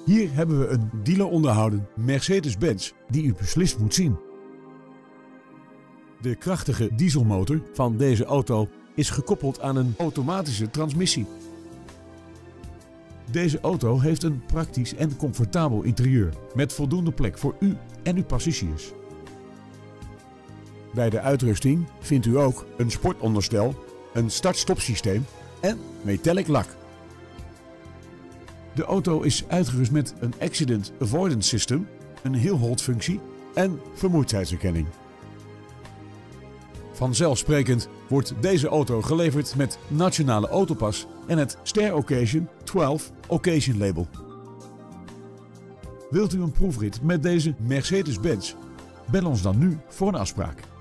Hier hebben we een dealer onderhouden Mercedes-Benz die u beslist moet zien. De krachtige dieselmotor van deze auto is gekoppeld aan een automatische transmissie. Deze auto heeft een praktisch en comfortabel interieur met voldoende plek voor u en uw passagiers. Bij de uitrusting vindt u ook een sportonderstel, een start-stop systeem en metallic lak. De auto is uitgerust met een Accident Avoidance System, een hill-hold functie en vermoeidheidsherkenning. Vanzelfsprekend wordt deze auto geleverd met Nationale Autopas en het Ster Occasion 12 Occasion label. Wilt u een proefrit met deze Mercedes-Benz? Bel ons dan nu voor een afspraak.